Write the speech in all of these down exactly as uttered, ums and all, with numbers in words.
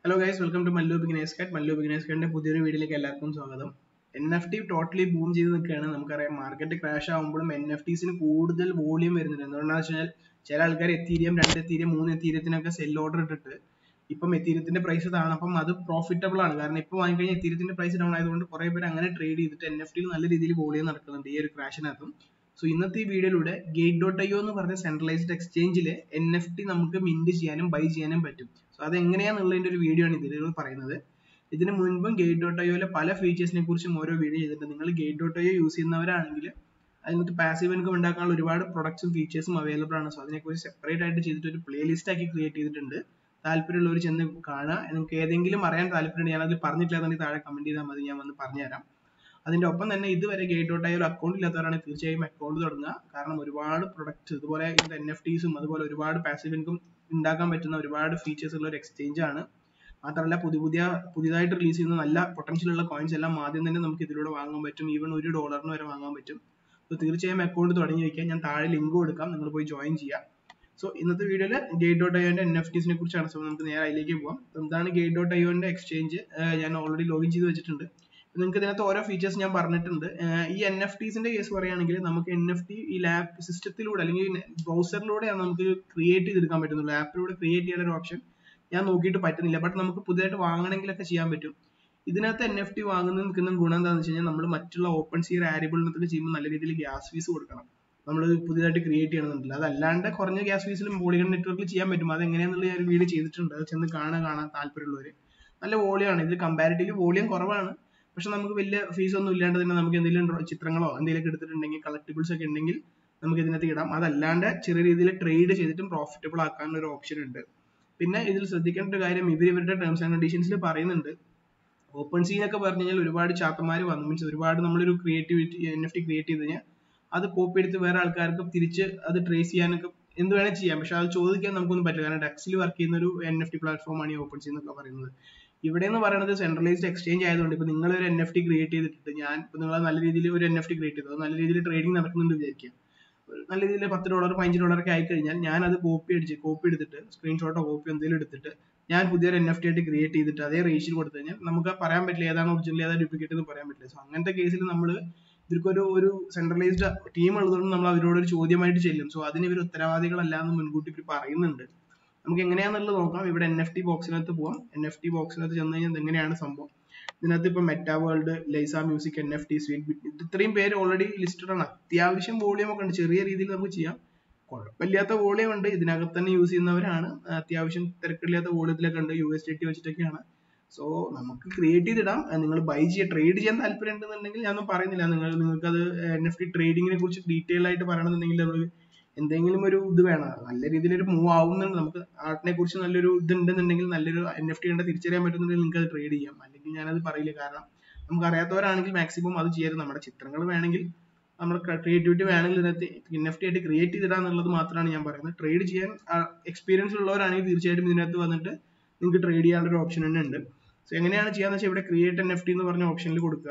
Hello guys, welcome to Mallu Beginners Guide. Mallu Beginners Guide പുതിയൊരു വീഡിയോയിലേക്ക് എല്ലാവർക്കും സ്വാഗതം. N F T totally boom ചെയ്ത് നിൽക്കുകയാണ്. നമുക്കറിയാം മാർക്കറ്റ് ക്രാഷ് ആകുമ്പോഴും N F Ts ന് കൂടുതൽ വോളിയം വരുന്നുണ്ട്. എന്തുകൊണ്ടാണെന്ന് വെച്ചാൽ ചില ആൾക്കാർ എത്തീരിയം രണ്ട് എത്തീരിയം മൂന്ന് എത്തീരിയത്തിനൊക്കെ സെൽ ഓർഡർ ഇട്ടിട്ട് ഇപ്പം എത്തീരിയത്തിന്റെ പ്രൈസ് താണപ്പം അത് പ്രോഫിറ്റബിൾ ആണ്. കാരണം ഇപ്പോൾ വാങ്ങിക്കഴിഞ്ഞാൽ എത്തീരിയത്തിന്റെ പ്രൈസ് ഡൗൺ ആയതുകൊണ്ട് കുറെ പേര് അങ്ങനെ ട്രേഡ് ചെയ്തിട്ട് N F T നല്ല രീതിയിൽ വോളിയം നടക്കുന്നുണ്ട് ഈ ഒരു ക്രാഷിനകത്തും. സോ ഇന്നത്തെ ഈ വീഡിയോയിലൂടെ ഗേറ്റ് ഡോട്ട് ഐ ഒ എന്ന് പറഞ്ഞ സെൻട്രലൈസ്ഡ് എക്സ്ചേഞ്ചിൽ N F T നമുക്ക് മിന്റ് ചെയ്യാനും ബൈ ചെയ്യാനും പറ്റും. സോ അത് എങ്ങനെയാണെന്നുള്ളതിന്റെ ഒരു വീഡിയോ ആണ് ഇതിൽ പറയുന്നത്. ഇതിന് മുൻപും ഗേറ്റ് ഡോട്ട് ഐ ഒയിലെ പല ഫീച്ചേഴ്സിനെ കുറിച്ചും ഓരോ വീഡിയോ ചെയ്തിട്ടുണ്ട്. നിങ്ങൾ gate dot I O use ചെയ്യുന്നവരാണെങ്കിൽ അതിനകത്ത് പാസീവ് ഇൻകം ഉണ്ടാക്കാനുള്ള ഒരുപാട് പ്രൊഡക്ട്സും ഫീച്ചേഴ്സും അവൈലബിൾ ആണ്. സോ അതിനെക്കുറിച്ച് സെപ്പറേറ്റ് ആയിട്ട് ചെയ്തിട്ട് ഒരു പ്ലേലിസ്റ്റ് ആക്കി ക്രിയേറ്റ് ചെയ്തിട്ടുണ്ട്. താല്പര്യമുള്ളവർ ചെന്ന് കാണുക. നിങ്ങൾക്ക് ഏതെങ്കിലും അറിയാൻ താല്പര്യമുണ്ട്, ഞാനതിൽ പറഞ്ഞിട്ടില്ലാന്നുണ്ടെങ്കിൽ താഴെ കമന്റ് ചെയ്താൽ മതി, ഞാൻ വന്ന് പറഞ്ഞുതരാം. അതിന്റെ ഒപ്പം തന്നെ ഇതുവരെ gate dot I O account ഇല്ലാത്തവരാണെങ്കിൽ തീർച്ചയായും അക്കൗണ്ട് തുടങ്ങുക. കാരണം ഒരുപാട് പ്രൊഡക്ട്സ് ഇതുപോലെ N F Ts ഉം അതുപോലെ ഒരുപാട് പാസീവ് ഇൻകം ഉണ്ടാക്കാൻ പറ്റുന്ന ഒരുപാട് ഫീച്ചേഴ്സ് ഉള്ള ഒരു എക്സ്ചേഞ്ച് ആണ്. മാത്രമല്ല പുതിയ പുതിയ പുതിയതായിട്ട് റിലീസ് ചെയ്യുന്ന നല്ല പൊട്ടൻഷ്യൽ ഉള്ള കോയിൻസ് എല്ലാം ആദ്യം തന്നെ നമുക്ക് ഇതിലൂടെ വാങ്ങാൻ പറ്റും. ഈവൻ ഒരു ഡോളറിന് വരെ വാങ്ങാൻ പറ്റും. സോ തീർച്ചയായും അക്കൗണ്ട് തുടങ്ങി വയ്ക്കാൻ ഞാൻ താഴെ ലിങ്ക് കൊടുക്കാം, നിങ്ങൾ പോയി ജോയിൻ ചെയ്യാം. സോ ഇന്നത്തെ വീഡിയോയിൽ ഗേറ്റ് ഡോട്ട് ഐ ഒന്റെ N F Ts നെ കുറിച്ചാണ്. സോ നമുക്ക് നേരെ അതിലേക്ക് പോകാം. എന്താണ് ഗേറ്റ് ഡോട്ട് ഐ ഒന്റെ എക്സ്ചേഞ്ച്? ഞാൻ ഓൾറെഡി ലോഗിൻ ചെയ്ത് വെച്ചിട്ടുണ്ട്. നിങ്ങൾക്ക് ഇതിനകത്ത് ഓരോ ഫീച്ചേഴ്സ് ഞാൻ പറഞ്ഞിട്ടുണ്ട്. ഈ N F Ts ന്റെ കേസ് പറയുകയാണെങ്കിൽ നമുക്ക് N F T ഈ ലാപ്പ് സിസ്റ്റത്തിലൂടെ അല്ലെങ്കിൽ ബ്രൗസറിലൂടെയാണ് നമുക്ക് ക്രിയേറ്റ് ചെയ്തെടുക്കാൻ പറ്റുന്നുള്ളൂ. ആപ്പിലൂടെ ക്രിയേറ്റ് ചെയ്യാൻ ഒരു ഓപ്ഷൻ ഞാൻ നോക്കിയിട്ട് പറ്റുന്നില്ല. ബട്ട് നമുക്ക് പുതിയതായിട്ട് വാങ്ങണമെങ്കിലൊക്കെ ചെയ്യാൻ പറ്റും. ഇതിനകത്ത് N F T വാങ്ങുന്ന നിൽക്കുന്ന ഗുണം എന്താണെന്ന് വെച്ച് കഴിഞ്ഞാൽ നമ്മൾ മറ്റുള്ള ഓപ്പൺ സീർ ആരിബിളിനകത്തൊക്കെ ചെയ്യുമ്പോൾ നല്ല രീതിയിൽ ഗ്യാസ് ഫീസ് കൊടുക്കണം. നമ്മൾ പുതിയതായിട്ട് ക്രിയേറ്റ് ചെയ്യണമെന്നില്ല. അതല്ലാണ്ട് കുറഞ്ഞ ഗ്യാസ് ഫീസിലും പോളിഗൺ നെറ്റ്വർക്കിൽ ചെയ്യാൻ പറ്റും. അത് എങ്ങനെയാണെന്നുള്ള ഞാൻ ഒരു വീഡിയോ ചെയ്തിട്ടുണ്ട്. അത് ചെന്ന് കാണാൻ കാണാൻ താല്പര്യമുള്ളവർ. നല്ല വോളിയമാണ്. ഇതിൽ കമ്പാരിറ്റീവ്ലി വോളിയം കുറവാണ്. പക്ഷെ നമുക്ക് വലിയ ഫീസ് ഒന്നും ഇല്ലാണ്ട് തന്നെ നമുക്ക് എന്തെങ്കിലും ചിത്രങ്ങളോ എന്തെങ്കിലും എടുത്തിട്ടുണ്ടെങ്കിൽ കളക്ടിബിൾസ് ഒക്കെ ഉണ്ടെങ്കിൽ നമുക്ക് ഇതിനകത്ത് ഇടാം. അതല്ലാണ്ട് ചെറിയ രീതിയിൽ ട്രേഡ് ചെയ്തിട്ടും പ്രോഫിറ്റബിൾ ആക്കാനുള്ള ഒരു ഓപ്ഷൻ ഉണ്ട്. പിന്നെ ഇതിൽ ശ്രദ്ധിക്കേണ്ട ഒരു കാര്യം, ഇവർ ഇവരുടെ ടേംസ് ആൻഡ് കണ്ടീഷൻസിൽ പറയുന്നുണ്ട്, ഓപ്പൺ സീ എന്നൊക്കെ പറഞ്ഞു കഴിഞ്ഞാൽ ഒരുപാട് ചാത്തന്മാർ വന്നു, മീൻസ് ഒരുപാട് നമ്മളൊരു creativity N F T create ചെയ്ത് കഴിഞ്ഞാൽ അത് കോപ്പി എടുത്ത് വേറെ ആൾക്കാർക്ക് തിരിച്ച് അത് ട്രേസ് ചെയ്യാനൊക്കെ എന്ത് വേണേൽ ചെയ്യാം. പക്ഷെ അത് ചോദിക്കാൻ നമുക്കൊന്നും പറ്റില്ല. കാരണം ഡെക്സിൽ വർക്ക് ചെയ്യുന്ന ഒരു N F T പ്ലാറ്റ്ഫോം ആണ് ഈ ഓപ്പൺ സീ എന്നൊക്കെ പറയുന്നത്. ഇവിടെ എന്ന് പറയുന്നത് സെൻട്രലൈസ്ഡ് എക്സ്ചേഞ്ച് ആയതുകൊണ്ട് ഇപ്പൊ നിങ്ങൾ ഒരു N F T ക്രിയേറ്റ് ചെയ്തിട്ട് ഞാൻ ഇപ്പൊ നിങ്ങൾ നല്ല രീതിയിൽ ഒരു N F T ക്രിയേറ്റ് ചെയ്തു, നല്ല രീതിയിൽ ട്രേഡിംഗ് നടക്കുന്നുണ്ട് വിചാരിക്കുക. നല്ല രീതിയിൽ പത്ത് ഡോളർ പതിനഞ്ച് ഡോളർ ഒക്കെ ആയി കഴിഞ്ഞാൽ ഞാൻ അത് കോപ്പി അടിച്ച് കോപ്പി എടുത്തിട്ട് സ്ക്രീൻഷോട്ടോ കോപ്പി എന്തെങ്കിലും എടുത്തിട്ട് ഞാൻ പുതിയൊരു N F T ആയിട്ട് ക്രിയേറ്റ് ചെയ്തിട്ട് അതേ റേഷ്യോയിൽ കൊടുത്തു കഴിഞ്ഞാൽ നമുക്ക് പറയാൻ പറ്റില്ല ഏതാണ് ഒറിജിനൽ ഏതാണ് ഡ്യൂപ്ലിക്കേറ്റ് എന്ന് പറയാൻ പറ്റില്ല. സോ അങ്ങനത്തെ കേസിൽ നമ്മൾ ഇവർക്കൊരു ഒരു സെൻട്രലൈസ്ഡ് ടീം ഉള്ളതുകൊണ്ട് നമ്മൾ അവരോട് ഒരു ചോദ്യമായിട്ട് ചെല്ലും. സോ അതിന് ഇവർ ഉത്തരവാദികളല്ല എന്ന് മുൻകൂട്ടി ഇവർ പറയുന്നുണ്ട്. നമുക്ക് എങ്ങനെയാണെന്നുള്ളത് നോക്കാം. ഇവിടെ N F T ബോക്സിനകത്ത് പോവാം. N F T ബോക്സിനകത്ത് ചെന്ന് കഴിഞ്ഞാൽ എങ്ങനെയാണ് സംഭവം. ഇതിനകത്ത് ഇപ്പൊ മെറ്റാ വേൾഡ്, ലൈസ music, N F T, sweet bit, ഇത്രയും പേര് ഓൾറെഡി ലിസ്റ്റഡ് ആണ്. അത്യാവശ്യം വോളിയം ഒക്കെ ഉണ്ട്. ചെറിയ രീതിയിൽ നമുക്ക് ചെയ്യാം. കുഴപ്പമില്ലാത്ത വോളിയം ഉണ്ട്. ഇതിനകത്ത് തന്നെ യൂസ് ചെയ്യുന്നവരാണ്. അത്യാവശ്യം തിരക്കില്ലാത്ത വോളിയത്തിലൊക്കെ ഉണ്ട്. യു എസ് ഡി ടി വെച്ചിട്ടൊക്കെയാണ്. സോ നമുക്ക് ക്രിയേറ്റ് ചെയ്തിടാം. നിങ്ങൾ ബൈ ചെയ്യാൻ ട്രേഡ് ചെയ്യാൻ താല്പര്യം ഉണ്ടെന്നുണ്ടെങ്കിൽ ഞാനൊന്നും പറയുന്നില്ല. നിങ്ങൾ നിങ്ങൾക്ക് അത് N F T ട്രേഡിങ്ങിനെ കുറിച്ച് ഡീറ്റെയിൽ ആയിട്ട് പറയണമെന്നുണ്ടെങ്കിൽ നമ്മൾ എന്തെങ്കിലും ഒരു ഇത് വേണം. നല്ല രീതിയിൽ ഒരു മൂവ് ആവുന്നുണ്ട്. നമുക്ക് ആർട്ടിനെ കുറിച്ച് നല്ലൊരു ഇത് ഉണ്ടെന്നുണ്ടെങ്കിൽ നല്ലൊരു N F T കണ്ട് തിരിച്ചറിയാൻ പറ്റുന്നുണ്ടെങ്കിൽ നിങ്ങൾക്ക് അത് ട്രേഡ് ചെയ്യാം. അല്ലെങ്കിൽ ഞാനത് പറയില്ല. കാരണം നമുക്ക് അറിയാത്തവരാണെങ്കിൽ മാക്സിമം അത് ചെയ്യരുത്. നമ്മുടെ ചിത്രങ്ങൾ വേണമെങ്കിൽ നമ്മുടെ ക്രിയേറ്റിവിറ്റി വേണമെങ്കിൽ ഇതിനകത്ത് N F T ആയിട്ട് ക്രിയേറ്റ് ചെയ്തിടാ എന്നുള്ളത് മാത്രമാണ് ഞാൻ പറയുന്നത്. ട്രേഡ് ചെയ്യാൻ എക്സ്പീരിയൻസ് ഉള്ളവരാണെങ്കിൽ തീർച്ചയായിട്ടും ഇതിനകത്ത് വന്നിട്ട് നിങ്ങൾക്ക് ട്രേഡ് ചെയ്യാനുള്ള ഒരു ഓപ്ഷൻ തന്നെ ഉണ്ട്. സോ എങ്ങനെയാണ് ചെയ്യാന്ന് വെച്ചാൽ ഇവിടെ ക്രിയേറ്റ് N F T എന്ന് പറഞ്ഞ ഓപ്ഷനിൽ കൊടുക്കുക.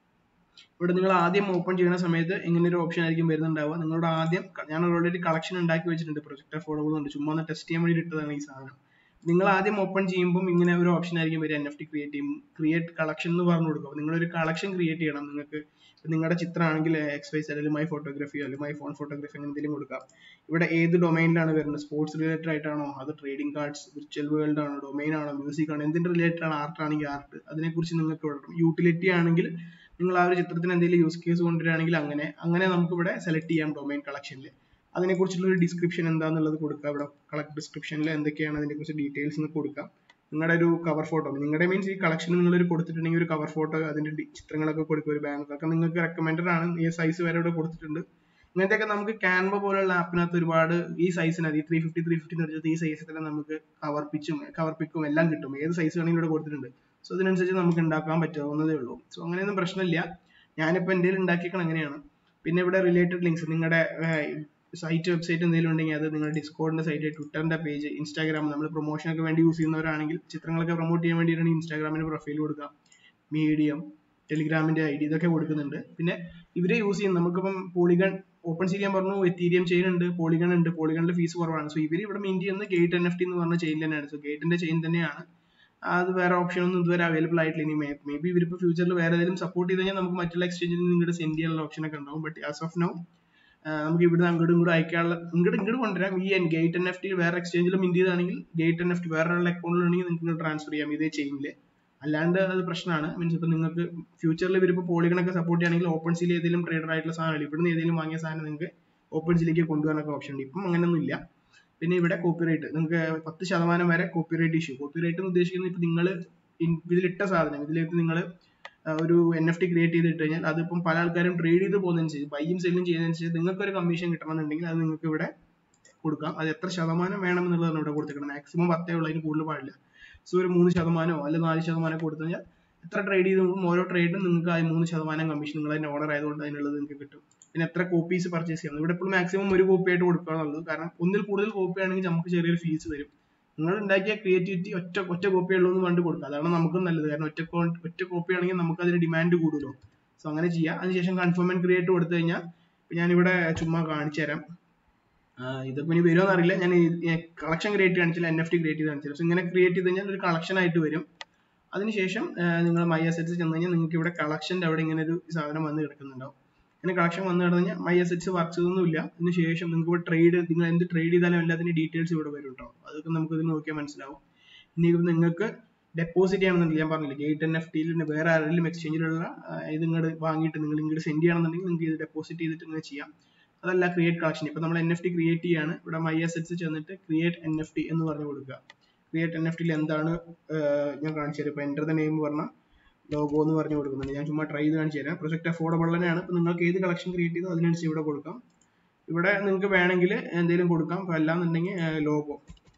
ഇവിടെ നിങ്ങൾ ആദ്യം ഓപ്പൺ ചെയ്യുന്ന സമയത്ത് ഇങ്ങനെ ഒരു ഓപ്ഷൻ ആയിരിക്കും വരുന്നുണ്ടാവുക. നിങ്ങളുടെ ആദ്യം ഞാൻ ഓൾറെഡി കളക്ഷൻ ഉണ്ടാക്കി വെച്ചിട്ടുണ്ട്. പ്രൊജക്ട് അഫോർഡബിൾ ഉണ്ട്. ചുമ്മാ ഒന്ന് ടെസ്റ്റ് ചെയ്യാൻ വേണ്ടി ഇട്ടതാണ് ഈ സാധനം. നിങ്ങൾ ആദ്യം ഓപ്പൺ ചെയ്യുമ്പോൾ ഇങ്ങനെ ഒരു ഓപ്ഷൻ ആയിരിക്കും വരിക. N F T ക്രിയേറ്റ് ചെയ്യും, ക്രിയേറ്റ് കളക്ഷൻ എന്ന് പറഞ്ഞു കൊടുക്കുക. നിങ്ങളൊരു കളക്ഷൻ ക്രിയേറ്റ് ചെയ്യണം. നിങ്ങൾക്ക് നിങ്ങളുടെ ചിത്രമാണെങ്കിൽ എക്സ് വൈ സെഡ് അല്ലെങ്കിൽ മൈ ഫോട്ടോഗ്രാഫിയോ അല്ലെങ്കിൽ മൈ ഫോൺ ഫോട്ടോഗ്രാഫി അങ്ങനെ എന്തെങ്കിലും കൊടുക്കാം. ഇവിടെ ഏത് ഡൊമൈനിലാണ് വരുന്നത്, സ്പോർട്സ് റിലേറ്റഡ് ആയിട്ടാണോ, അത് ട്രേഡിംഗ് കാർഡ്സ്, വിർച്വൽ വേൾഡ് ആണോ, ഡൊമൈൻ ആണോ, മ്യൂസിക് ആണോ, എന്തിന്റെ റിലേറ്റഡ് ആണ്, ആർട്ട് ആണെങ്കിൽ ആർട്ട്, അതിനെക്കുറിച്ച് നിങ്ങൾക്ക് വിടണം. യൂട്ടിലിറ്റി ആണെങ്കിൽ നിങ്ങൾ ആ ഒരു ചിത്രത്തിന് എന്തെങ്കിലും യൂസ് കേസ് കൊണ്ടുവരികയാണെങ്കിൽ അങ്ങനെ അങ്ങനെ നമുക്ക് ഇവിടെ സെലക്ട് ചെയ്യാം ഡൊമൈൻ കളക്ഷനിൽ. അതിനെക്കുറിച്ചുള്ള ഒരു ഡിസ്ക്രിപ്ഷൻ എന്താണെന്നുള്ളത് കൊടുക്കുക. ഇവിടെ കളക്ട് ഡിസ്ക്രിപ്ഷനിൽ എന്തൊക്കെയാണ് അതിനെക്കുറിച്ച് ഡീറ്റെയിൽസ് എന്ന് കൊടുക്കാം. നിങ്ങളുടെ ഒരു കവർ ഫോട്ടോ, നിങ്ങളുടെ മീൻസ് ഈ കളക്ഷൻ നിങ്ങളൊരു കൊടുത്തിട്ടുണ്ടെങ്കിൽ ഒരു കവർ ഫോട്ടോ അതിന്റെ ചിത്രങ്ങളൊക്കെ കൊടുക്കുക. ഒരു ബാങ്ക് ഒക്കെ നിങ്ങൾക്ക് റെക്കമെൻഡഡ് ആണ്. ഈ സൈസ് വരെ ഇവിടെ കൊടുത്തിട്ടുണ്ട്. ഇങ്ങനത്തെയൊക്കെ നമുക്ക് ക്യാൻവ പോലുള്ള ആപ്പിനകത്ത് ഒരുപാട് ഈ സൈസിനകത്ത് ഈ ത്രീ ഫിഫ്റ്റി ത്രീ ഫിഫ്റ്റി എന്ന് വെച്ചാൽ ഈ സൈസിൽ തന്നെ നമുക്ക് കവർ പിച്ചും കവർ പിക്കും എല്ലാം കിട്ടും. ഏത് സൈസ് വേണമെങ്കിലും ഇവിടെ കൊടുത്തിട്ടുണ്ട്. സോ ഇതിനനുസരിച്ച് നമുക്ക് ഉണ്ടാക്കാൻ പറ്റാവുന്നതേ ഉള്ളൂ. സോ അങ്ങനെയൊന്നും പ്രശ്നമില്ല. ഞാനിപ്പോൾ എൻ്റെ ഉണ്ടാക്കിയേക്കണം അങ്ങനെയാണ്. പിന്നെ ഇവിടെ റിലേറ്റഡ് ലിങ്ക്സ്, നിങ്ങളുടെ സൈറ്റ് വെബ്സൈറ്റ് എന്തെങ്കിലും ഉണ്ടെങ്കിൽ അത് നിങ്ങളുടെ ഡിസ്കോഡിന്റെ സൈറ്റ്, ട്വിറ്ററിന്റെ പേജ്, ഇൻസ്റ്റാഗ്രാം നമ്മൾ പ്രൊമോഷനൊക്കെ വേണ്ടി യൂസ് ചെയ്യുന്നവരാണെങ്കിൽ ചിത്രങ്ങളൊക്കെ പ്രൊമോട്ട് ചെയ്യാൻ വേണ്ടിയിട്ടാണ് ഇൻസ്റ്റാഗ്രാമിന്റെ പ്രൊഫൈൽ കൊടുക്കാം. മീഡിയം, ടെലിഗ്രാമിന്റെ ഐ ഡി ഇതൊക്കെ കൊടുക്കുന്നുണ്ട്. പിന്നെ ഇവരെ യൂസ് ചെയ്യും. നമുക്കിപ്പം പോളിഗൺ ഓപ്പൺ ചെയ്യാൻ പറഞ്ഞു, എത്തീരിയം ചെയിൻ ഉണ്ട്, പോളിഗൺ ഉണ്ട്. പോളിഗണിന്റെ ഫീസ് കുറവാണ്. സോ ഇവർ ഇവിടെ മെയിൻ ചെയ്യുന്നത് ഗേറ്റ് N F T എന്ന് പറഞ്ഞ ചെയിൻ തന്നെയാണ്. സോ ഗേറ്റിന്റെ ചെയിൻ തന്നെയാണ്. അത് വേറെ ഓപ്ഷൻ ഒന്നും ഇതുവരെ അവൈലബിൾ ആയിട്ടില്ല. ഇനി മേ ബി ഇവരിപ്പോൾ ഫ്യൂച്ചറിൽ വേറെ ഏതെങ്കിലും സപ്പോർട്ട് ചെയ്ത് കഴിഞ്ഞാൽ നമുക്ക് മറ്റുള്ള എക്സ്ചേഞ്ചിൽ നിന്ന് ഇങ്ങോട്ട് സെൻഡ് ചെയ്യാനുള്ള ഓപ്ഷൻ ഒക്കെ ഉണ്ടാവും. ബട്ട് ആസ് ഓഫ് നൗ നമുക്ക് ഇവിടുന്ന് അങ്ങോട്ടും ഇങ്ങോട്ട് അയക്കാനുള്ള ഇങ്ങോട്ട് ഇങ്ങോട്ട് കൊണ്ടുവരാം. ഈ ഗേറ്റ് എൻ എഫ് ടി വേറെ എക്സ്ചേഞ്ചിൽ മിന്റ് ചെയ്താണെങ്കിൽ ഗേറ്റ് എൻ എഫ് ടി വേറെ ഒരാളുടെ അക്കൗണ്ടിലാണെങ്കിൽ നിങ്ങൾക്ക് ട്രാൻസ്ഫർ ചെയ്യാം ഇതേ ചെയിനില്. അല്ലാണ്ട് അത് പ്രശ്നമാണ്. മീൻസ് ഇപ്പൊ നിങ്ങൾക്ക് ഫ്യൂച്ചറിൽ ഇവരിപ്പോൾ പോളിഗണൊക്കെ സപ്പോർട്ട് ചെയ്യുകയാണെങ്കിൽ ഓപ്പൺ സീൽ ഏതെങ്കിലും ട്രേഡർ ആയിട്ടുള്ള സാധനം ഇവിടുന്ന് ഏതെങ്കിലും വാങ്ങിയ സാധനം നിങ്ങൾക്ക് ഓപ്പൺ സീലേക്ക് കൊണ്ടുപോകാനൊക്കെ ഓപ്ഷൻ ഉണ്ട്. ഇപ്പം അങ്ങനെയൊന്നും ഇല്ല. പിന്നെ ഇവിടെ കോപ്പിറൈറ്റ് നിങ്ങൾക്ക് പത്ത് ശതമാനം വരെ കോപ്പിറൈറ്റ് ഇഷ്യൂ. കോപ്പിറൈറ്റ് എന്ന് ഉദ്ദേശിക്കുന്നത് ഇപ്പൊ നിങ്ങൾ ഇതിലിട്ട സാധനം ഇതിലേക്ക് നിങ്ങൾ ഒരു എൻ എഫ് ടി ക്രിയേറ്റ് ചെയ്തിട്ട് കഴിഞ്ഞാൽ അതിപ്പം പല ആൾക്കാരും ട്രേഡ് ചെയ്ത് പോകുന്നതനുസരിച്ച് ബൈയും സെല്ലും ചെയ്യുന്നതനുസരിച്ച് നിങ്ങൾക്ക് ഒരു കമ്മീഷൻ കിട്ടണമെന്നുണ്ടെങ്കിൽ അത് നിങ്ങൾക്ക് ഇവിടെ കൊടുക്കാം. അത് എത്ര ശതമാനം വേണം എന്നുള്ളതാണ് ഇവിടെ കൊടുത്തിട്ടുണ്ട്. മാക്സിമം പത്തേ ഉള്ളൂ, അതിന് കൂടുതൽ പാടില്ല. സോ ഒരു മൂന്ന് ശതമാനമോ അല്ലെങ്കിൽ നാല് ശതമാനം കൊടുത്തു കഴിഞ്ഞാൽ എത്ര ട്രേഡ് ചെയ്തും ഓരോ ട്രേഡിനും നിങ്ങൾക്ക് ആ മൂന്ന് ശതമാനം കമ്മീഷൻ നിങ്ങൾ അതിന്റെ ഓർഡർ ആയതുകൊണ്ട് അതിനുള്ളത് നിങ്ങൾക്ക് കിട്ടും. പിന്നെ എത്ര കോപ്പീസ് പർച്ചേസ് ചെയ്യാം. ഇവിടെ ഇപ്പോൾ മാക്സിമം ഒരു കോപ്പി ആയിട്ട് കൊടുക്കാനുള്ളത്. കാരണം ഒന്നിൽ കൂടുതൽ കോപ്പി ആണെങ്കിൽ നമുക്ക് ചെറിയൊരു ഫീസ് വരും. നിങ്ങൾ ഉണ്ടാക്കിയ ക്രിയേറ്റിവിറ്റി ഒറ്റ ഒറ്റ കോപ്പി ഉള്ളൂ എന്ന് കണ്ട് കൊടുക്കുക. അതാണ് നമുക്കും നല്ലത്. കാരണം ഒറ്റ ഒറ്റ കോപ്പി ആണെങ്കിൽ നമുക്ക് അതിന് ഡിമാൻഡ് കൂടുമല്ലോ. സോ അങ്ങനെ ചെയ്യാം. അതിനുശേഷം കൺഫേം ആൻഡ് ക്രിയേറ്റ് കൊടുത്തു കഴിഞ്ഞാൽ ഞാനിവിടെ ചുമ്മാ കാണിച്ചു തരാം. ഇതിപ്പോ ഇനി വരുമോ എന്നറിയില്ല. ഞാൻ കളക്ഷൻ ക്രിയേറ്റ് കാണിച്ചില്ല, എൻ എഫ് ടി ക്രിയേറ്റ് ചെയ്ത് കാണിച്ചില്ല. സോ ഇങ്ങനെ ക്രിയേറ്റ് ചെയ്ത് കഴിഞ്ഞാൽ ഒരു കളക്ഷൻ ആയിട്ട് വരും. അതിനുശേഷം നിങ്ങൾ മൈ അസറ്റ്സ് ചെന്ന് കഴിഞ്ഞാൽ നിങ്ങൾക്ക് ഇവിടെ കളക്ഷൻ്റെ അവിടെ ഇങ്ങനെ ഒരു സാധനം വന്ന് കിടക്കുന്നുണ്ടാവും. ഇങ്ങനെ കളക്ഷൻ വന്നു കിടന്നു കഴിഞ്ഞാൽ മൈ അസറ്റ്സ് വർക്ക് ചെയ്തൊന്നുമില്ല. അതിന് ശേഷം നിങ്ങൾക്ക് ഇവിടെ ട്രേഡ് നിങ്ങൾ എന്ത് ട്രേഡ് ചെയ്താലും എല്ലാത്തിൻ്റെ ഡീറ്റെയിൽസ് ഇവിടെ വരും കേട്ടോ. അതൊക്കെ നമുക്ക് ഇത് നോക്കിയാൽ മനസ്സിലാവും. ഇനി നിങ്ങൾക്ക് ഡെപ്പോസിറ്റ് ചെയ്യണമെന്നുണ്ടെങ്കിൽ ഞാൻ പറഞ്ഞില്ല ഗേറ്റ് എൻ എഫ് ടിയിൽ വേറെ ആരെങ്കിലും എക്സ്ചേഞ്ചിലുള്ള ഇത് ഇങ്ങോട്ട് വാങ്ങിയിട്ട് നിങ്ങൾ ഇങ്ങോട്ട് സെൻഡ് ചെയ്യണമെന്നുണ്ടെങ്കിൽ നിങ്ങൾക്ക് ഇത് ഡെപ്പോസിറ്റ് ചെയ്തിട്ട് ഇങ്ങനെ ചെയ്യാം. അതല്ല ക്രിയേറ്റ് കളക്ഷൻ. ഇപ്പൊ നമ്മൾ എൻ എഫ് ടി ക്രിയേറ്റ് ചെയ്യാണ്. ഇവിടെ മൈ അസറ്റ്സ് ചെന്നിട്ട് ക്രിയേറ്റ് എൻ എഫ് ടി എന്ന് പറഞ്ഞു കൊടുക്കുക. ക്രിയേറ്റ് എൻ എഫ് ടിയിൽ എന്താണ് ഞാൻ കാണിച്ചു തരാം. ഇപ്പൊ എൻ്റർ ദ നെയിം പറഞ്ഞ ലോഗോ എന്ന് പറഞ്ഞു കൊടുക്കുന്നുണ്ട്. ഞാൻ ചുമ്മാ ട്രൈ ചെയ്ത് കാണിച്ചു തരാം. പ്രൊജക്ട് അഫോർഡബിൾ തന്നെയാണ്. ഇപ്പൊ നിങ്ങൾക്ക് ഏത് കളക്ഷൻ ക്രിയേറ്റ് ചെയ്തോ അതിനനുസരിച്ച് ഇവിടെ കൊടുക്കാം. ഇവിടെ നിങ്ങൾക്ക് വേണമെങ്കിൽ എന്തെങ്കിലും കൊടുക്കാം. അപ്പൊ അല്ലാന്നുണ്ടെങ്കിൽ ലോഗോ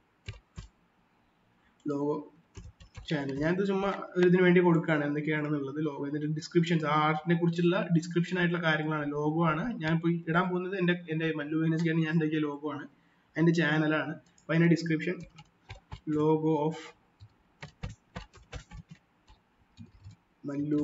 ലോഗോ ചാനൽ ഞാനിത് ചുമ്മാ ഇതിന് വേണ്ടി കൊടുക്കുകയാണ് എന്തൊക്കെയാണെന്നുള്ളത്. ലോഗോ ഇതിന്റെ ഡിസ്ക്രിപ്ഷൻസ് ആർട്ടിനെ കുറിച്ചുള്ള ഡിസ്ക്രിപ്ഷൻ ആയിട്ടുള്ള കാര്യങ്ങളാണ്. ലോഗോ ആണ് ഞാൻ ഇപ്പോൾ ഇടാൻ പോകുന്നത്. എൻ്റെ എൻ്റെ മല്ലു ബിസിനസ് ഞാൻ ഉണ്ടാക്കിയ ലോഗോ ആണ്. എൻ്റെ ചാനലാണ്. അപ്പൊ അതിന്റെ description logo of Mallu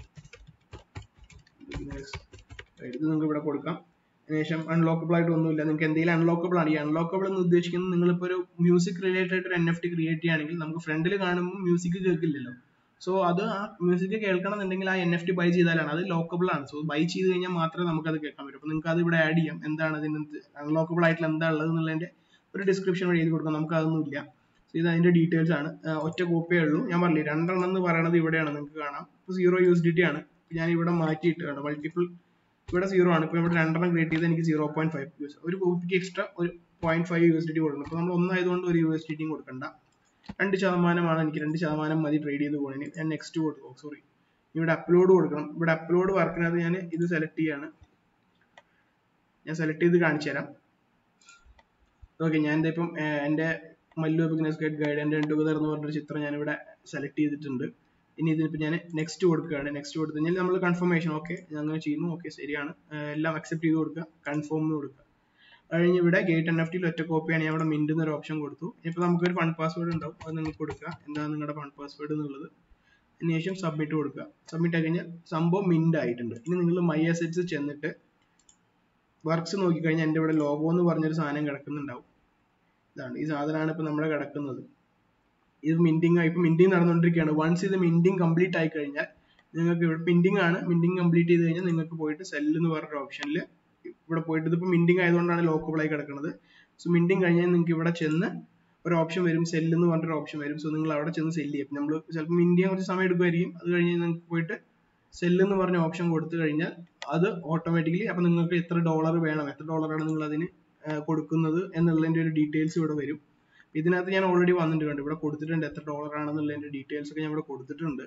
business ഇത് നിങ്ങൾക്ക് ഇവിടെ കൊടുക്കാം. അതിനുശേഷം അൺലോക്കബിൾ ആയിട്ട് ഒന്നുമില്ല. നിങ്ങൾക്ക് എന്തെങ്കിലും അൺലോക്കബിൾ ആണ്. ഈ അൺലോക്കബിൾ എന്ന് ഉദ്ദേശിക്കുന്നത് നിങ്ങളിപ്പോൾ ഒരു മ്യൂസിക് റിലേറ്റഡ് ഒരു എൻ എഫ് ടി ക്രിയേറ്റ് ചെയ്യുകയാണെങ്കിൽ നമുക്ക് ഫ്രണ്ടിൽ കാണുമ്പോൾ മ്യൂസിക് കേൾക്കില്ലല്ലോ. സോ അത് ആ മ്യൂസിക് കേൾക്കണം എന്നുണ്ടെങ്കിൽ ആ എൻ എഫ് ടി ബൈ ചെയ്താലാണ് അത് ലോക്കബിൾ ആണ്. സോ ബൈ ചെയ്ത് കഴിഞ്ഞാൽ മാത്രമേ നമുക്ക് അത് കേൾക്കാൻ പറ്റും. അപ്പോൾ നിങ്ങൾക്ക് അത് ഇവിടെ ആഡ് ചെയ്യാം. എന്താണ് അതിനകത്ത് അൺലോക്കബിൾ ആയിട്ടുള്ള എന്താ ഉള്ളത് എന്നുള്ളതിന്റെ ഒരു ഡിസ്ക്രിപ്ഷൻ വഴി എഴുതി കൊടുക്കാം. നമുക്ക് അതൊന്നും ഇല്ല. സോ ഇത് അതിന്റെ ഡീറ്റെയിൽസ് ആണ്. ഒറ്റ കോപ്പിയേ ഉള്ളൂ. ഞാൻ പറഞ്ഞില്ലേ രണ്ടെണ്ണം എന്ന് പറയുന്നത് ഇവിടെയാണ്. നിങ്ങൾക്ക് കാണാം. ഇപ്പോൾ zero U S D T ആണ്. ഞാൻ ഇവിടെ മാറ്റിയിട്ട് കണ്ടോ മൾട്ടിപ്പിൾ ഇവിടെ സീറോ ആണ്. ഇപ്പോൾ ഇവിടെ രണ്ടെണ്ണം ക്രിയേറ്റ് ചെയ്ത് എനിക്ക് zero point five U S ഒരു കോപ്പിക്ക് എക്സ്ട്രാ ഒരു point five U S D T കൊടുക്കണം. അപ്പോൾ നമ്മൾ ഒന്നായതുകൊണ്ട് ഒരു യു എസ് ഡി ടിയും കൊടുക്കണ്ട. രണ്ട് ശതമാനമാണ് എനിക്ക് രണ്ട് ശതമാനം മതി ട്രേഡ് ചെയ്ത് പോകണേന്. ഞാൻ നെക്സ്റ്റ് കൊടുക്കും. സോറി ഇവിടെ അപ്ലോഡ് കൊടുക്കണം. ഇവിടെ അപ്ലോഡ് വർക്കിനകത്ത് ഞാൻ ഇത് സെലക്ട് ചെയ്യാണ്. ഞാൻ സെലക്ട് ചെയ്ത് കാണിച്ചു തരാം. ഓക്കെ ഞാൻ എന്താ ഇപ്പം എൻ്റെ Mallu business guide guide and together എന്ന് പറഞ്ഞൊരു ചിത്രം ഞാനിവിടെ സെലക്ട് ചെയ്തിട്ടുണ്ട്. ഇനി ഇതിപ്പോൾ ഞാൻ നെക്സ്റ്റ് കൊടുക്കുകയാണ്. നെക്സ്റ്റ് കൊടുത്തു കഴിഞ്ഞാൽ നമ്മൾ കൺഫർമേഷൻ ഓക്കെ അങ്ങനെ ചെയ്യുന്നു. ഓക്കെ ശരിയാണ് എല്ലാം അക്സെപ്റ്റ് ചെയ്ത് കൊടുക്കുക. കൺഫേം എന്ന് കൊടുക്കുക. കഴിഞ്ഞ് ഇവിടെ ഗേറ്റ് എൻ എഫ് ടിയിൽ ഒറ്റ കോപ്പിയാണ് ഞാൻ ഇവിടെ മിന്റ് എന്നൊരു ഓപ്ഷൻ കൊടുത്തു. ഇപ്പോൾ നമുക്കൊരു ഫണ്ട് പാസ്വേഡ് ഉണ്ടാവും. അത് നിങ്ങൾക്ക് കൊടുക്കുക. എന്താണ് നിങ്ങളുടെ ഫണ്ട് പാസ്വേഡ് എന്നുള്ളത്. അതിനുശേഷം സബ്മിറ്റ് കൊടുക്കുക. സബ്മിറ്റ് ആയി കഴിഞ്ഞാൽ സംഭവം മിന്റ് ആയിട്ടുണ്ട്. ഇനി നിങ്ങൾ മൈ അസറ്റ്സ് ചെന്നിട്ട് വർക്ക്സ് നോക്കിക്കഴിഞ്ഞാൽ എൻ്റെ ഇവിടെ ലോഗോ എന്ന് പറഞ്ഞൊരു സാധനം കിടക്കുന്നുണ്ടാവും. ഇതാണ് ഈ സാധനമാണ് ഇപ്പോൾ നമ്മുടെ കിടക്കുന്നത്. ഇത് മിന്റിങ് ഇപ്പൊ മിന്റിങ് നടന്നുകൊണ്ടിരിക്കുകയാണ്. വൺസ് ഇത് മിന്റിങ് കംപ്ലീറ്റ് ആയി കഴിഞ്ഞാൽ നിങ്ങൾക്ക് ഇവിടെ മിന്റിങ് ആണ്. മിന്റിങ് കംപ്ലീറ്റ് ചെയ്ത് കഴിഞ്ഞാൽ നിങ്ങൾക്ക് പോയിട്ട് സെല്ല് എന്ന് പറഞ്ഞ ഓപ്ഷനിൽ ഇവിടെ പോയിട്ട് ഇതിപ്പോൾ മിന്റിങ് ആയതുകൊണ്ടാണ് ലോക്കബിൾ ആയി കിടക്കുന്നത്. സോ മിന്റിങ് കഴിഞ്ഞാൽ നിങ്ങൾക്ക് ഇവിടെ ചെന്ന് ഒരു ഓപ്ഷൻ വരും. സെല്ല് എന്ന് പറഞ്ഞൊരു ഓപ്ഷൻ വരും. സോ നിങ്ങൾ അവിടെ ചെന്ന് സെല്ല് ചെയ്യും. നമ്മൾ ചിലപ്പോൾ മിന്റ് ചെയ്യാൻ കുറച്ച് സമയം എടുക്കുമായിരിക്കും. അത് കഴിഞ്ഞ് നിങ്ങൾക്ക് പോയിട്ട് സെല്ല് എന്ന് പറഞ്ഞ ഓപ്ഷൻ കൊടുത്തു കഴിഞ്ഞാൽ അത് ഓട്ടോമാറ്റിക്കലി അപ്പൊ നിങ്ങൾക്ക് എത്ര ഡോളർ വേണം, എത്ര ഡോളറാണ് നിങ്ങൾ അതിന് കൊടുക്കുന്നത് എന്നുള്ളതിന്റെ ഒരു ഡീറ്റെയിൽസ് ഇവിടെ വരും. ഇതിനകത്ത് ഞാൻ ഓൾറെഡി വന്നിട്ടുണ്ട്. ഇവിടെ കൊടുത്തിട്ടുണ്ട് എത്ര ഡോളർ ആണെന്നുള്ളതിന്റെ ഡീറ്റെയിൽസ് ഒക്കെ ഞാൻ ഇവിടെ കൊടുത്തിട്ടുണ്ട്.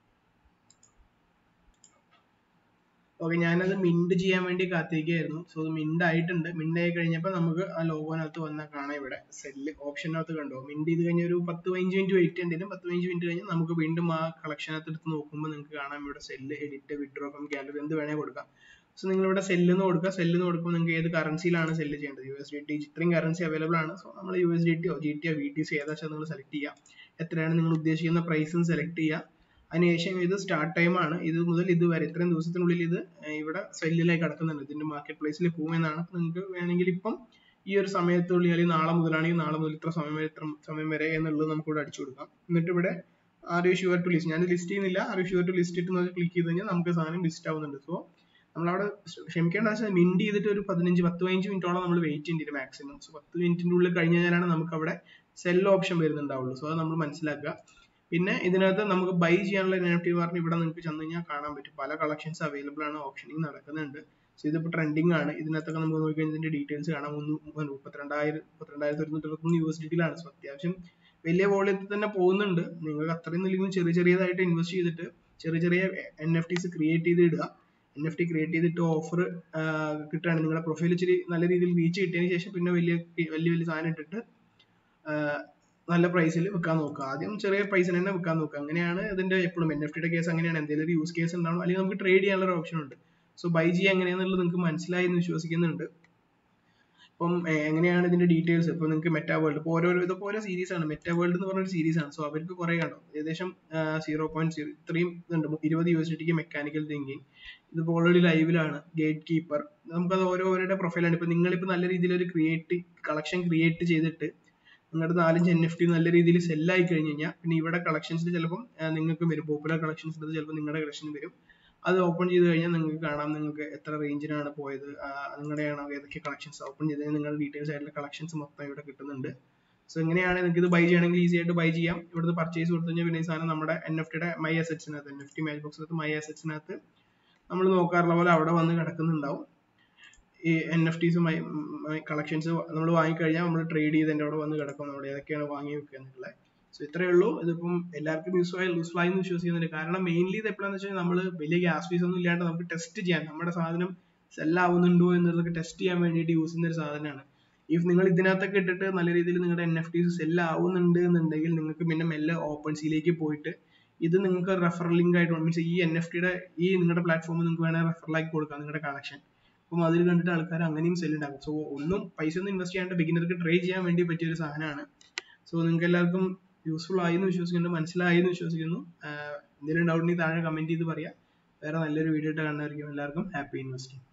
ഓക്കെ ഞാനത് മിന്റ് ചെയ്യാൻ വേണ്ടി കാത്തിരിക്കുകയായിരുന്നു. സോ അത് മിന്റ് ആയിട്ടുണ്ട്. മിന്റ് ആയി കഴിഞ്ഞപ്പോൾ നമുക്ക് ആ ലോഗോനകത്ത് വന്നാൽ കാണാം ഇവിടെ സെല്ല് ഓപ്ഷനകത്ത് കണ്ടോ. മിന്റ് ചെയ്ത് കഴിഞ്ഞാൽ ഒരു പത്ത് പതിനഞ്ച് മിനിറ്റ് വെയിറ്റ് ചെയ്യേണ്ടി പത്ത് പതിനഞ്ച് മിനിറ്റ് കഴിഞ്ഞാൽ നമുക്ക് വീണ്ടും ആ കളക്ഷനകത്ത് എടുത്ത് നോക്കുമ്പോൾ നിങ്ങൾക്ക് കാണാം ഇവിടെ sell edit withdraw from gallery എന്ത് വേണേൽ കൊടുക്കാം. സോ നിങ്ങൾ ഇവിടെ സെല്ല് എന്ന് കൊടുക്കുക. സെല്ല് എന്ന് കൊടുക്കുമ്പോൾ നിങ്ങൾക്ക് ഏത് കറൻസിയിലാണ് സെല്ല് ചെയ്യേണ്ടത്. യു എസ് ഡി ടി ഇത്രയും കറൻസി അവൈലബിൾ ആണ്. സോ നമ്മൾ യു എസ് ഡി ടിയോ ജി ടിയോ വി ടി സി ഏതാ വെച്ചാൽ നിങ്ങൾ സെലക്ട് ചെയ്യുക. എത്രയാണ് നിങ്ങൾ ഉദ്ദേശിക്കുന്ന പ്രൈസും സെലക്ട് ചെയ്യുക. അതിനുശേഷം ഇത് സ്റ്റാർട്ട് ടൈം ആണ്. ഇത് മുതൽ ഇതുവരെ ഇത്രയും ദിവസത്തിനുള്ളിൽ ഇത് ഇവിടെ സെല്ലിലായി കിടക്കുന്നുണ്ട്. ഇതിന്റെ മാർക്കറ്റ് പ്ലേസിൽ പോകുമെന്നാണ്. നിങ്ങൾക്ക് വേണമെങ്കിൽ ഇപ്പം ഈ ഒരു സമയത്തുള്ളിൽ അല്ലെങ്കിൽ നാളെ മുതലാണെങ്കിൽ നാളെ മുതൽ ഇത്ര സമയം വരെ ഇത്ര സമയം വരെ എന്നുള്ളത് നമുക്ക് ഇവിടെ അടിച്ചു കൊടുക്കാം. എന്നിട്ട് ഇവിടെ are you sure to list, ഞാൻ ലിസ്റ്റ് ചെയ്യുന്നില്ല, are you sure to list ഇട്ട് ക്ലിക്ക് ചെയ്ത് കഴിഞ്ഞാൽ നമുക്ക് സാധനം ലിസ്റ്റ് ആവുന്നുണ്ട്. സോ നമ്മളവിടെ ക്ഷമിക്കേണ്ട ആവശ്യം, മിൻറ്റ് ചെയ്തിട്ട് ഒരു പതിനഞ്ച് പത്ത് പതിനഞ്ച് മിനിറ്റോളം നമ്മൾ വെയിറ്റ് ചെയ്യേണ്ടി വരും മാക്സിമം. സോ പത്ത് മിനിറ്റിന്റെ ഉള്ളിൽ കഴിഞ്ഞ് കഴിഞ്ഞാലാണ് നമുക്ക് അവിടെ സെൽ ഓപ്ഷൻ വരുന്നുണ്ടാവുള്ളൂ. സോ അത് നമ്മൾ മനസ്സിലാക്കുക. പിന്നെ ഇതിനകത്ത് നമുക്ക് ബൈ ചെയ്യാനുള്ള എൻ എഫ് ടി പറഞ്ഞ് ഇവിടെ നിങ്ങൾക്ക് ചെന്ന് കഴിഞ്ഞാൽ കാണാൻ പറ്റും, പല കളക്ഷൻസ് അവൈലബിൾ ആണ്, ഓപ്ഷനിങ് നടക്കുന്നുണ്ട്. സോ ഇതിപ്പോൾ ട്രെൻഡിങ് ആണ്. ഇതിനകത്തൊക്കെ നമുക്ക് നോക്കിക്കഴിഞ്ഞാൽ ഇതിന്റെ ഡീറ്റെയിൽസ് കാണാം. മൂന്ന് മുപ്പത്തിരണ്ടായിരം മുപ്പത്തിരണ്ടായിരത്തി ഒരുന്നൂറ്റി ഇരുപത്തൊന്ന് യു എസ് ഡി ടിയിലാണ്. സോ അത്യാവശ്യം വലിയ വോളിയത്തിൽ തന്നെ പോകുന്നുണ്ട്. നിങ്ങൾക്ക് അത്രയും ഇല്ലെങ്കിൽ ചെറിയ ചെറിയതായിട്ട് ഇൻവെസ്റ്റ് ചെയ്തിട്ട് ചെറിയ ചെറിയ എൻ എഫ് ടീസ് ക്രിയേറ്റ് ചെയ്ത് ഇടുക. എൻ എഫ് ടി ക്രിയേറ്റ് ചെയ്തിട്ട് ഓഫർ കിട്ടുകയാണ്, നിങ്ങളുടെ പ്രൊഫൈൽ ഇച്ചിരി നല്ല രീതിയിൽ റീച്ച് കിട്ടിയതിന് ശേഷം പിന്നെ വലിയ വലിയ വലിയ സാധനം ഇട്ടിട്ട് നല്ല പ്രൈസിൽ വിൽക്കാൻ നോക്കുക. ആദ്യം ചെറിയ പ്രൈസിന് തന്നെ വിൽക്കാൻ നോക്കുക. അങ്ങനെയാണ് ഇതിന്റെ എപ്പോഴും എൻ എഫ് ടിയുടെ കേസ് അങ്ങനെയാണ്. എന്തെങ്കിലും ഒരു യൂസ് കേസ് ഉണ്ടാവും, അല്ലെങ്കിൽ നമുക്ക് ട്രേഡ് ചെയ്യാനുള്ള ഒരു ഓപ്ഷൻ ഉണ്ട്. സോ ബൈ ചെയ്യാൻ എങ്ങനെയാണെന്നുള്ളത് നിങ്ങൾക്ക് മനസ്സിലായി എന്ന് വിശ്വസിക്കുന്നുണ്ട്. ഇപ്പം എങ്ങനെയാണ് ഇതിന്റെ ഡീറ്റെയിൽസ്, ഇപ്പൊ നിങ്ങൾക്ക് മെറ്റാ വേൾഡ്, ഇപ്പൊ ഓരോ ഇതൊക്കെ ഓരോ സീരീസ് ആണ്. മെറ്റാ വേൾഡ് എന്ന് പറഞ്ഞ ഒരു സീരീസ് ആണ്. സോ അവർക്ക് കുറെ കണ്ടോ, ഏകദേശം സീറോ പോയിന്റ് സീറോ ഇത്രയും ഇതുണ്ട്, ഇരുപത് യു എസ് ഡി ടിക്ക് മെക്കാനിക്കൽ തിങ്കിങ്. ഇതിപ്പോ ഓൾറെഡി ലൈവിലാണ്. ഗേറ്റ് കീപ്പർ, നമുക്കത് ഓരോരുടെ പ്രൊഫൈലാണ്. ഇപ്പൊ നിങ്ങളിപ്പോ നല്ല രീതിയിൽ ഒരു ക്രിയേറ്റ് കളക്ഷൻ ക്രിയേറ്റ് ചെയ്തിട്ട് നിങ്ങളുടെ നാലഞ്ച് എൻ എഫ് ടി നല്ല രീതിയിൽ സെല്ലായി കഴിഞ്ഞ് കഴിഞ്ഞാൽ പിന്നെ ഇവിടെ കളക്ഷൻസിൽ ചിലപ്പം നിങ്ങൾക്ക് വരും, പോപ്പുലർ കളക്ഷൻസ് ചിലപ്പോൾ നിങ്ങളുടെ കളക്ഷൻ വരും. അത് ഓപ്പൺ ചെയ്ത് കഴിഞ്ഞാൽ നിങ്ങൾക്ക് കാണാം നിങ്ങൾക്ക് എത്ര റേഞ്ചിനാണ് പോയത്, നിങ്ങളുടെയാണോ ഏതൊക്കെ കളക്ഷൻസ് ഓപ്പൺ ചെയ്ത് കഴിഞ്ഞാൽ നിങ്ങളുടെ ഡീറ്റെയിൽസ് ആയിട്ടുള്ള കളക്ഷൻസ് മൊത്തം ഇവിടെ കിട്ടുന്നുണ്ട്. സോ എങ്ങനെയാണ് നിങ്ങൾക്ക് ഇത് ബൈ ചെയ്യണമെങ്കിൽ ഈസി ആയിട്ട് ബൈ ചെയ്യാം. ഇവിടുന്ന് പർച്ചേസ് കൊടുത്തു കഴിഞ്ഞാൽ പിന്നെ ഈ സാധനം നമ്മുടെ എൻ എഫ് ടിയുടെ മൈ അസറ്റ്സിനകത്ത്, എൻ എഫ് ടി മാച്ച് ബോക്സിനകത്ത് മൈ അസറ്റ്സിനകത്ത് നമ്മൾ നോക്കാറുള്ള പോലെ അവിടെ വന്ന് കിടക്കുന്നുണ്ടാവും. ഈ എൻ എഫ് ടീസ് കളക്ഷൻസ് നമ്മൾ വാങ്ങിക്കഴിഞ്ഞാൽ നമ്മൾ ട്രേഡ് ചെയ്ത് എൻ്റെ അവിടെ വന്ന് കിടക്കും, നമ്മൾ ഏതൊക്കെയാണ് വാങ്ങി വെക്കുക എന്നുള്ളത്. സോ ഇത്രയേ ഉള്ളൂ. ഇതിപ്പം എല്ലാവർക്കും യൂസ് ആയി യൂസ്ഫുൾ ആയി എന്ന് വിശ്വസിക്കുന്നുണ്ട്. കാരണം മെയിൻലി ഇത് എപ്പോഴാന്ന് വെച്ചാൽ നമ്മൾ വലിയ ഗ്യാസ് ഫീസ് ഒന്നും ഇല്ലാണ്ട് നമുക്ക് ടെസ്റ്റ് ചെയ്യാൻ, നമ്മുടെ സാധനം സെല്ലാവുന്നുണ്ടോ എന്നുള്ളതൊക്കെ ടെസ്റ്റ് ചെയ്യാൻ വേണ്ടിയിട്ട് യൂസ് ചെയ്യുന്ന ഒരു സാധനമാണ്. ഇഫ് നിങ്ങൾ ഇതിനകത്തൊക്കെ ഇട്ടിട്ട് നല്ല രീതിയിൽ നിങ്ങളുടെ എൻ എഫ് ടീസ് സെല്ലാവുന്നുണ്ട് എന്നുണ്ടെങ്കിൽ നിങ്ങൾക്ക് പിന്നെ മെല്ലെ ഓപ്പൺ സീയിലേക്ക് പോയിട്ട് ഇത് നിങ്ങൾക്ക് റെഫർ ലിങ്ക് ആയിട്ട് മീൻസ് ഈ എൻ എഫ് ടിയുടെ ഈ നിങ്ങളുടെ പ്ലാറ്റ്ഫോമിൽ നിങ്ങൾക്ക് വേണമെങ്കിൽ റെഫറലാക്കി കൊടുക്കാം നിങ്ങളുടെ കളക്ഷൻ. അപ്പം അതിൽ കണ്ടിട്ട് ആൾക്കാർ അങ്ങനെയും സെൽ ഉണ്ടാകും. സോ ഒന്നും പൈസ ഒന്നും ഇൻവെസ്റ്റ് ചെയ്യാണ്ട് ബിഗിനർക്ക് ട്രേഡ് ചെയ്യാൻ വേണ്ടി പറ്റിയ ഒരു സാധനമാണ്. സോ നിങ്ങൾക്ക് എല്ലാവർക്കും യൂസ്ഫുൾ ആയി എന്ന് വിശ്വസിക്കുന്നു, മനസ്സിലായി എന്ന് വിശ്വസിക്കുന്നു. എന്തെങ്കിലും ഡൗട്ട് ഉണ്ടെങ്കിൽ താഴെ കമന്റ് ചെയ്ത് പറയാം. വേറെ നല്ലൊരു വീഡിയോ ആയിട്ട് കാണുന്നതായിരിക്കും. എല്ലാവർക്കും ഹാപ്പി ഇൻവെസ്റ്റിംഗ്.